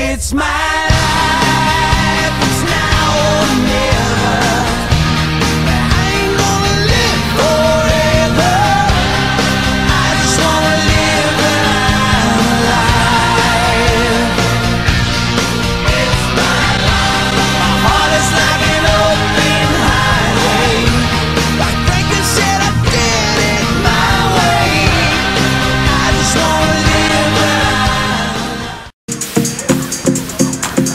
It's my life, it's now or never. I ain't gonna live forever. I just wanna live when I'm alive. It's my life. My heart is like an open highway. Like Franklin said, I did it my way. I just wanna live when I'm alive.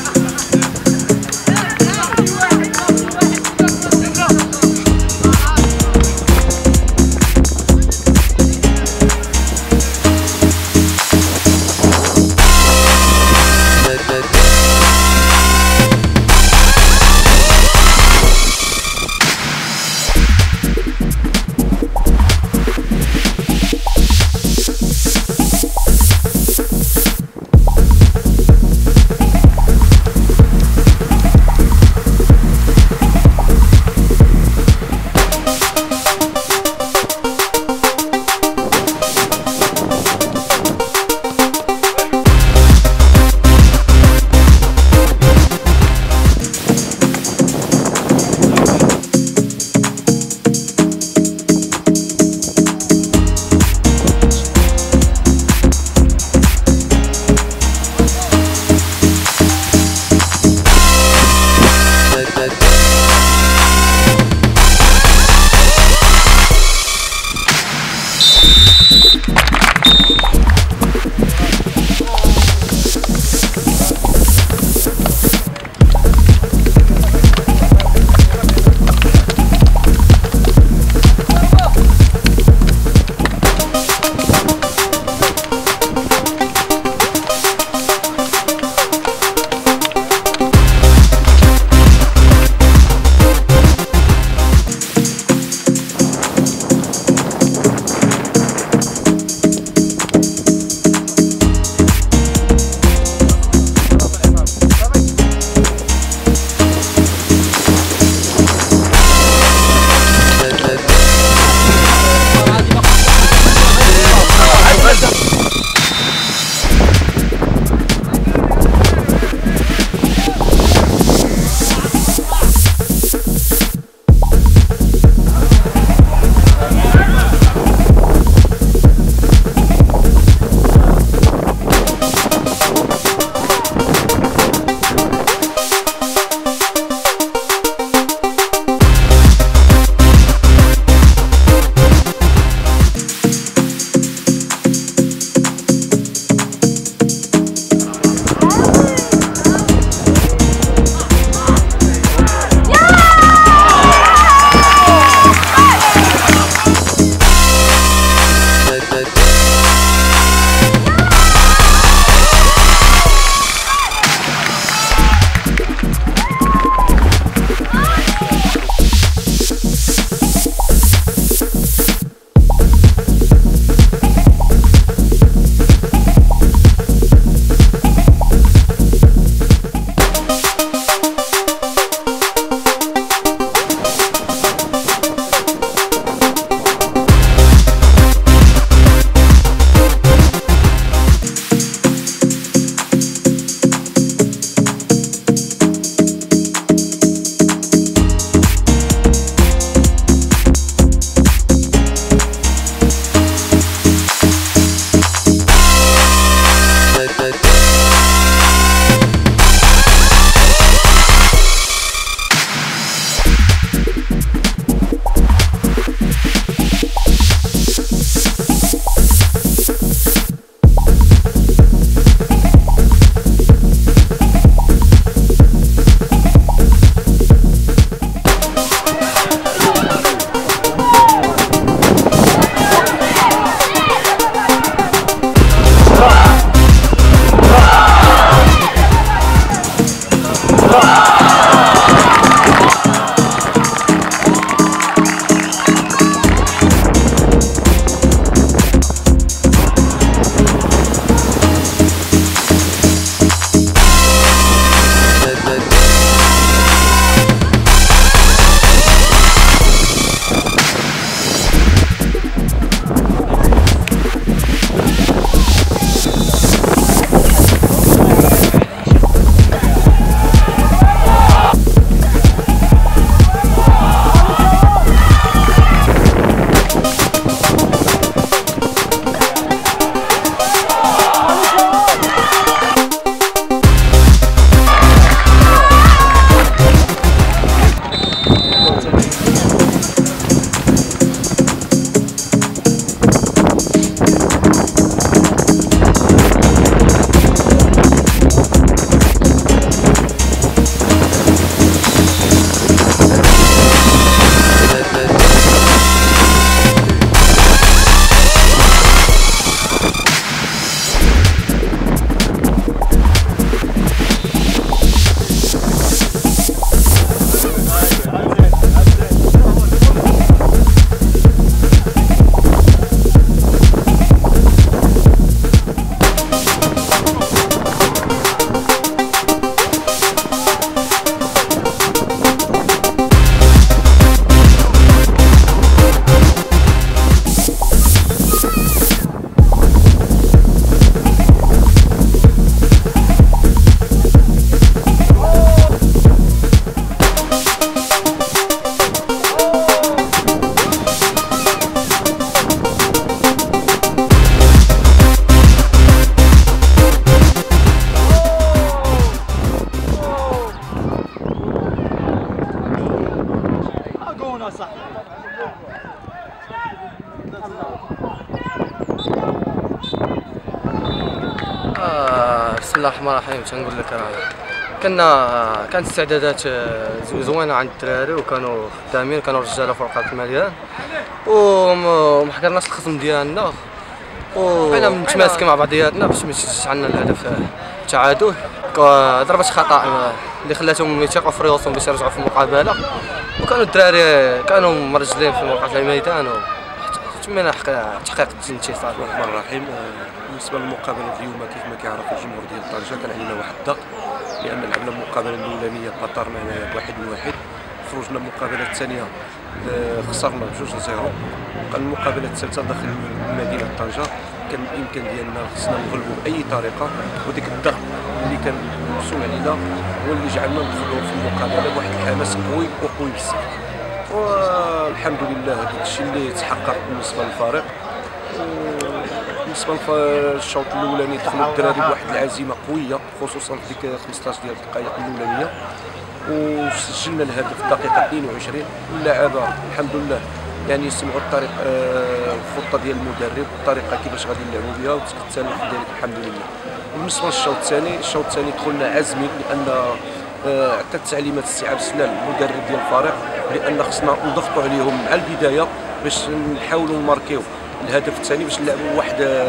الله الرحمن الرحيم. تنقول لك كانت استعدادات زوينه عند الدراري، وكانوا خدامين، كانوا رجاله فوق المليان، وما حضرناش الخصم ديالنا، وبقينا متماسكين مع بعضياتنا باش ما يجيش عندنا الهدف التعادل. ضربة خطأ اللي خلاتهم يثقوا في راسهم باش يرجعوا في المقابله، وكانوا الدراري كانوا مرجلين في موقع الميدان، وتمينا تحقيق الانتصار. الرحمن الرحيم. بالنسبه للمقابله اليوم كيف ما كيعرف الجمهور ديال طنجه كان علينا واحد الضغط، لان لعبنا المقابله الاولانيه بطرنا بواحد من واحد، خرجنا المقابله الثانيه خسرنا ب2-0. كان المقابله الثالثه داخل مدينه طنجه كان بالامكان ديالنا خصنا نغلبوا باي طريقه، وديك الضغط اللي كان موصول علينا هو اللي جعلنا ندخلوا في المقابله بواحد الحماس قوي بزاف. والحمد لله هذا الشيء اللي تحقق بالنسبه للفريق. بالنسبه للشوط الاولاني دخلوا الدراري بواحد العزيمه قويه، خصوصا في ديك 15 ديال الدقائق الاولانيه، وسجلنا الهدف في الدقيقه 22. اللعابه الحمد لله يعني سمعوا الطريق الخطه ديال المدرب، الطريقه كيفاش غادي نلعبوا بها، وتكتسلوا في ذلك الحمد لله. وبالنسبه للشوط الثاني دخلنا عازمين، لان عطى التعليمات استيعاب سلال المدرب ديال الفريق بان خصنا نضغطوا عليهم مع البدايه باش نحاولوا نماركيو الهدف الثاني، باش نلعبوا واحد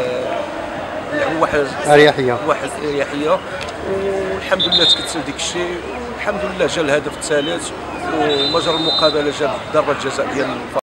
اريحيه، والحمد لله تكتسل ديك الشيء، والحمد لله جا الهدف الثالث، ومجرى المقابله جاب ضربه جزاء ديال